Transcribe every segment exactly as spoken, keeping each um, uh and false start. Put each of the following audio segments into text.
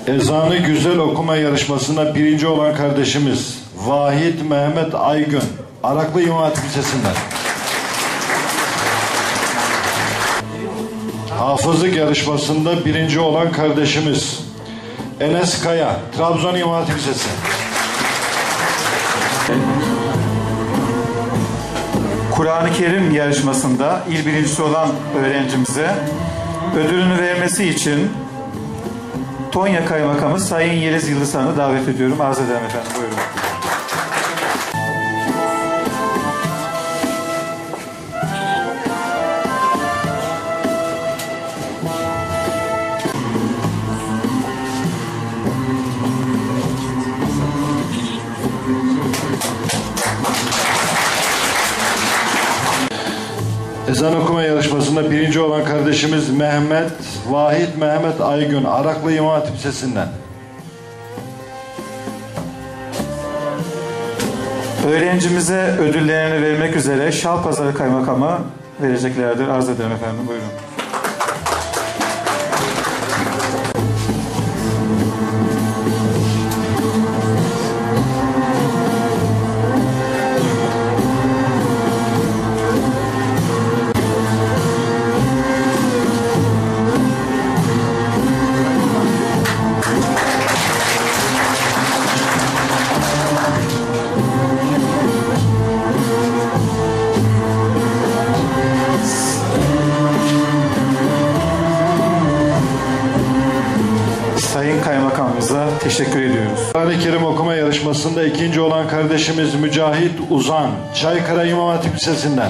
Ezanı güzel okuma yarışmasında birinci olan kardeşimiz Vahit Mehmet Aygün, Araklı İmam Hatip Lisesi'nden. Hafızlık yarışmasında birinci olan kardeşimiz Enes Kaya, Trabzon İmam Hatip Lisesi. Kur'an-ı Kerim yarışmasında il birincisi olan öğrencimize ödülünü vermesi için Tonya Kaymakamı Sayın Yeliz Yıldızhan'ı davet ediyorum. Arz ederim efendim. Buyurun. Ezan okuma yarışmasında birinci olan kardeşimiz Mehmet Vahit Mehmet Aygün, Araklı İmam Hatip Lisesi'nden. Öğrencimize ödüllerini vermek üzere Şalpazarı Kaymakamı vereceklerdir. Arz ederim efendim. Buyurun. Sayın Kaymakamımıza teşekkür ediyoruz. Kur'an-ı Kerim okuma yarışmasında ikinci olan kardeşimiz Mücahit Uzan, Çaykara İmam Hatip Lisesi'nden.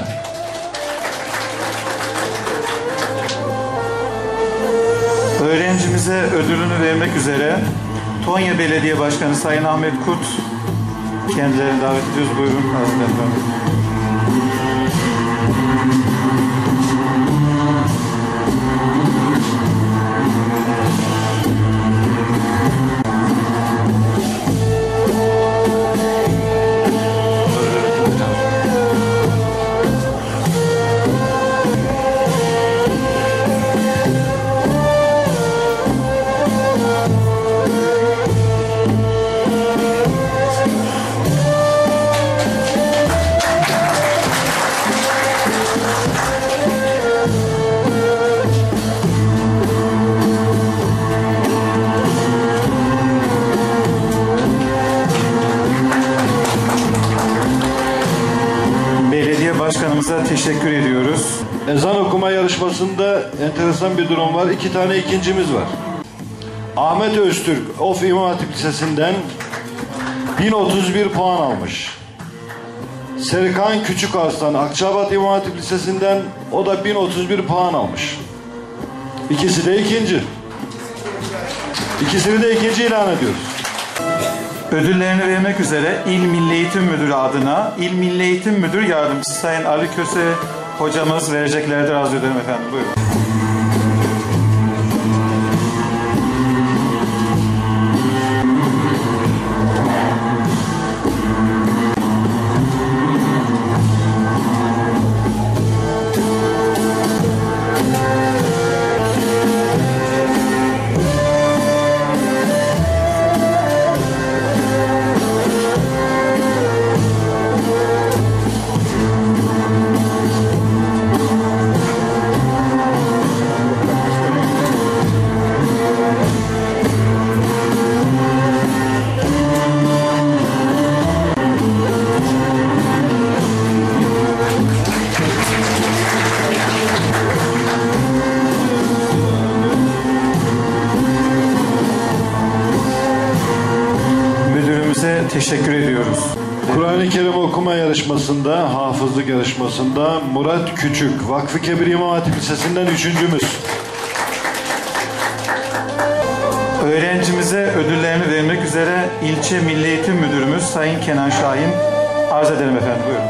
Öğrencimize ödülünü vermek üzere Tonya Belediye Başkanı Sayın Ahmet Kurt kendilerini davet ediyoruz. Buyurun. Başkanımıza teşekkür ediyoruz. Ezan okuma yarışmasında enteresan bir durum var. İki tane ikincimiz var. Ahmet Öztürk, Of İmam Hatip Lisesi'nden bin otuz bir puan almış. Serkan Küçükarslan, Akçabat İmam Hatip Lisesi'nden o da bin otuz bir puan almış. İkisi de ikinci. İkisini de ikinci ilan ediyoruz. Ödüllerini vermek üzere İl Milli Eğitim Müdürü adına İl Milli Eğitim Müdür Yardımcısı Sayın Ali Köse hocamız vereceklerdir. Arz ederim efendim. Buyurun. Teşekkür ediyoruz. Kur'an-ı Kerim okuma yarışmasında, hafızlık yarışmasında Murat Küçük, Vakfı Kebir İmam Hatip Lisesi'nden üçüncümüz. Öğrencimize ödüllerini vermek üzere İlçe Milli Eğitim Müdürümüz Sayın Kenan Şahin arz edelim efendim. Buyurun.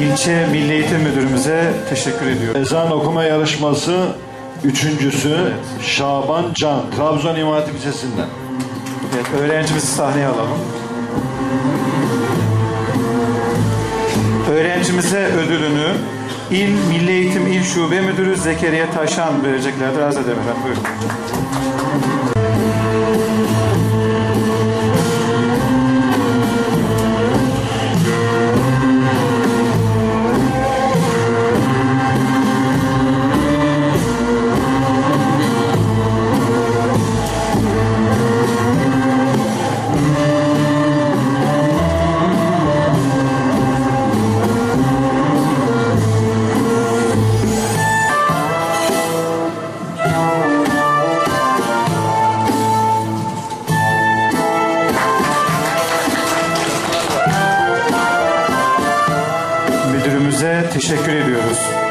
ilçe Milli Eğitim Müdürümüze teşekkür ediyorum. Ezan okuma yarışması üçüncüsü Şaban Can, Trabzon İmam Hatip Lisesi'nden. Evet, öğrencimizi sahneye alalım. Öğrencimize ödülünü İl Milli Eğitim İl Şube Müdürü Zekeriya Taşan vereceklerdir. Arz ederim efendim. Buyurun. Müdürümüze teşekkür ediyoruz.